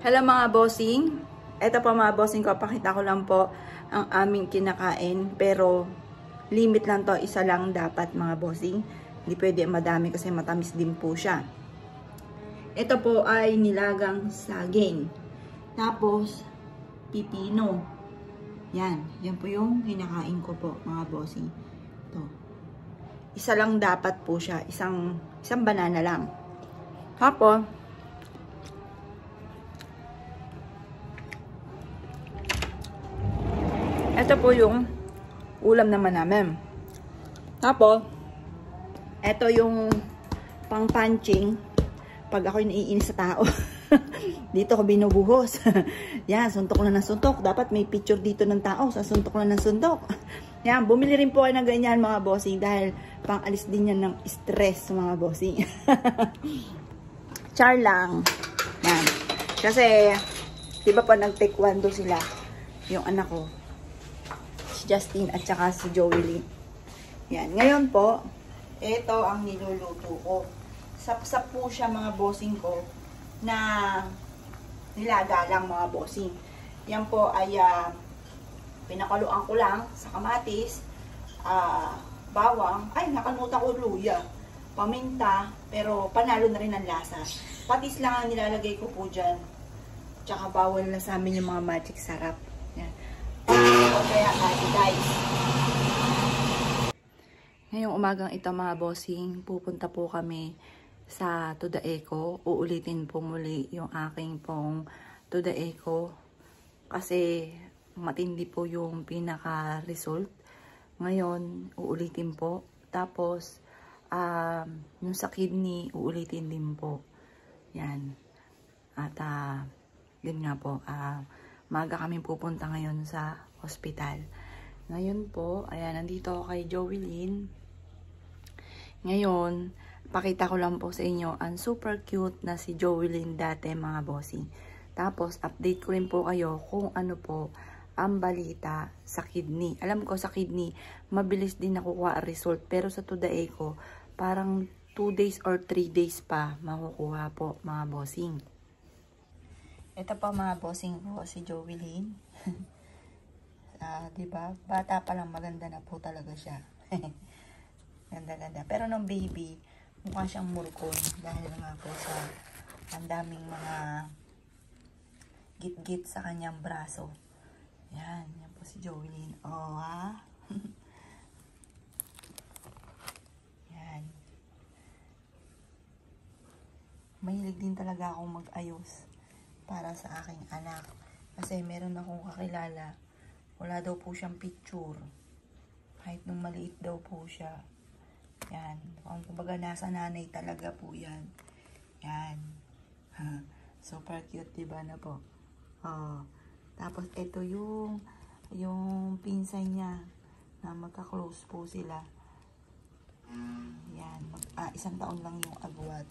Hello mga bossing. Ito po mga bossing ko, pakita ko lang po ang aming kinakain. Pero limit lang to, isa lang dapat mga bossing. Hindi pwede madami kasi matamis din po siya. Ito po ay nilagang saging. Tapos pipino. Yan po yung kinakain ko po mga bossing. Ito. Isa lang dapat po siya, isang banana lang. Tapos ito po yung ulam naman namin. Tapos, ito yung pang-punching pag ako'y naiinis sa tao. Dito ko binubuhos. Yan, suntok na ng suntok. Dapat may picture dito ng tao sa suntok na ng suntok. Yan, bumili rin po kayo ng ganyan mga bossing dahil pang-alis din yan ng stress mga bossing. Char lang. Yan. Kasi, di ba pa nag-taekwondo sila, yung anak ko. Justin at saka si Joey. Yan. Ngayon po, ito ang niluluto ko. Sapsap po siya mga bossing ko na nilaga lang mga bossing. Yan po ay pinakaluan ko lang sa kamatis, bawang, ay nakalimutan ko luya, paminta, pero panalo na rin ang lasa. Patis lang ang nilalagay ko po dyan. Tsaka bawal na sa amin yung mga magic sarap. Yan. Kaya guys, ngayong umagang ito mga bossing, pupunta po kami sa To The Eco. Uulitin po muli yung aking pong To The Eco kasi matindi po yung pinaka-result. Ngayon, uulitin po. Tapos, yung sa kidney, uulitin din po. Yan. At, yun nga po, maaga kami pupunta ngayon sa hospital. Ngayon po, ayan, nandito ako kay Joelyn. Ngayon, pakita ko lang po sa inyo ang super cute na si Joelyn dati mga bossing. Tapos, update ko rin po kayo kung ano po ang balita sa kidney. Alam ko sa kidney, mabilis din nakukuha ang result. Pero sa To The Eco, parang 2 days or 3 days pa makukuha po mga bossing. Ito pa mga bossing ko, si Joelyn. Diba? Bata pa lang maganda na po talaga siya. Ganda-ganda. Pero nung baby, mukha siyang murkon. Dahil nga po sa ang daming mga git-git sa kanyang braso. Yan. Yan po si Joelyn. Oh, ha? Yan. Mahilig din talaga akong mag-ayos para sa aking anak. Kasi meron akong kakilala, wala daw po siyang picture. Kahit nung maliit daw po siya. Yan. Kung kumbaga nasa nanay talaga po yan. Yan. Super cute, diba na po? Oh. Tapos ito yung pinsan niya na magka-close po sila. Yan. 1 taon lang yung agwat.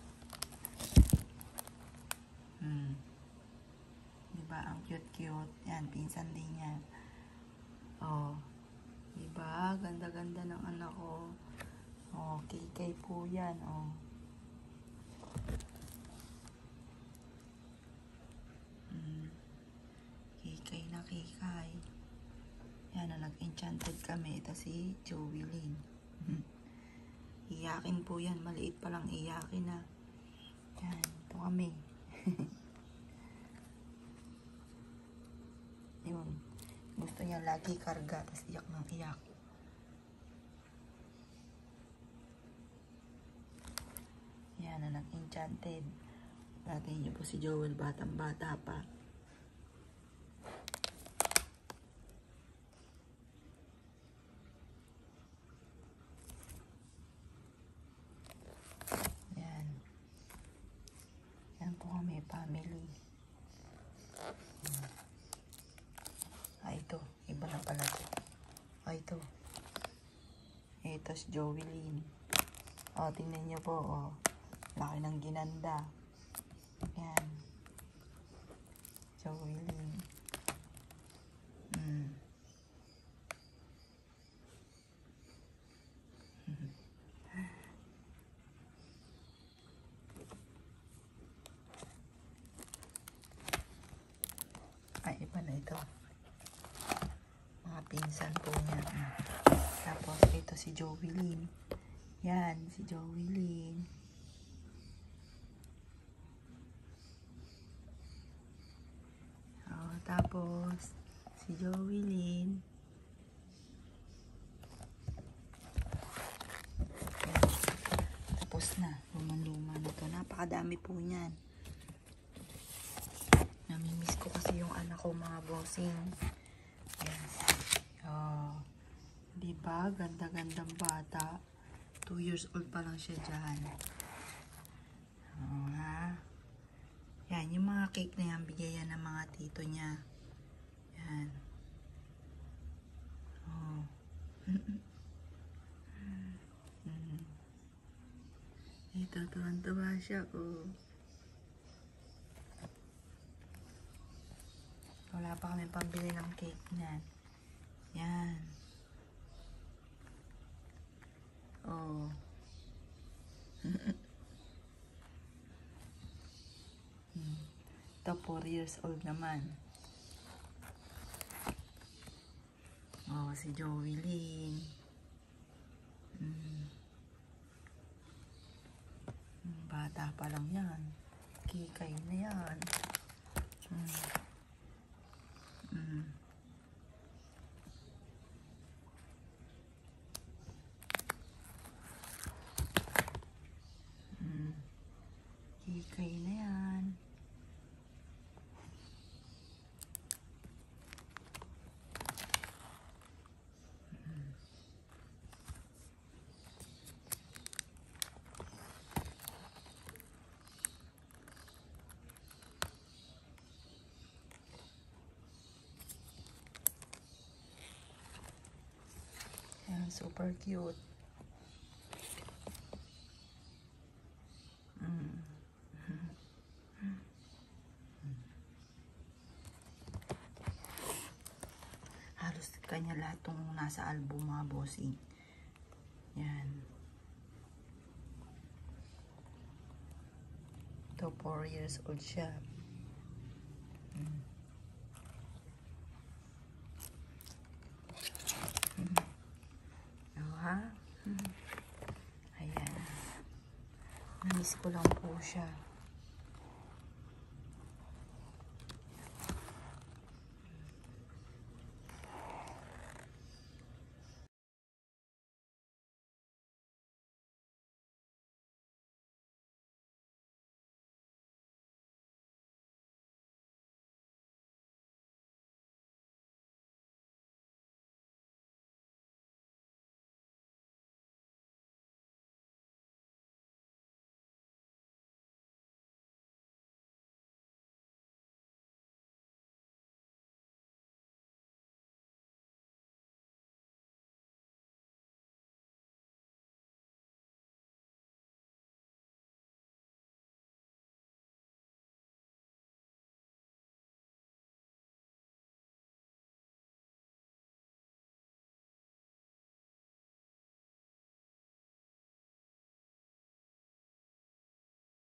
Diba? Ang cute-cute. Yan. Pinsan din yan. Oh. Diba? Ganda-ganda ng anak ko. Oh. Kikay po yan. Oh. Kikay na kikay. Yan. Nag-enchanted kami. Ito si Joelyn. Iyakin po yan. Maliit pa lang iyakin na. Yan. Ito kami. Yun. Gusto niya lagi karga. Tapos iyak ng iyak. Yan na nag-enchanted. Natin niyo po si Joel. Batang-bata pa. May family. Ito. Iba na pala ito. Ito. Ito si Joelyn. Tingnan niyo po. Laki ng ginanda. Yan. Joelyn. pinsan po niya. Tapos, ito si Jovelyn. Yan, si Jovelyn. Oh, tapos, si Jovelyn. Yan. Tapos na. Luma-luma na to. Napakadami po niyan. Namimiss ko kasi yung anak ko, mga bossing. Yes. Oh. Diba? Ganda-gandang bata. 2 years old pa lang siya dyan. Oh, ha? Yan, yung mga cake na yan, bigayan ng mga tito niya. Yan. Oh. Ito, tuwan-tuwa siya, oh. Wala pa kami pambili ng cake na. Yan. Oh. Ito, 4 years old naman. Oh, si Jovelyn. Bata pa lang yan. Kikay na yan. Kikay na yan. Ayan, super cute. Halos kanya lahat tong nasa album, mga bossing. Yan. Ito, 4 years old siya. Oh, ha? Ayan. Namiss ko lang po siya.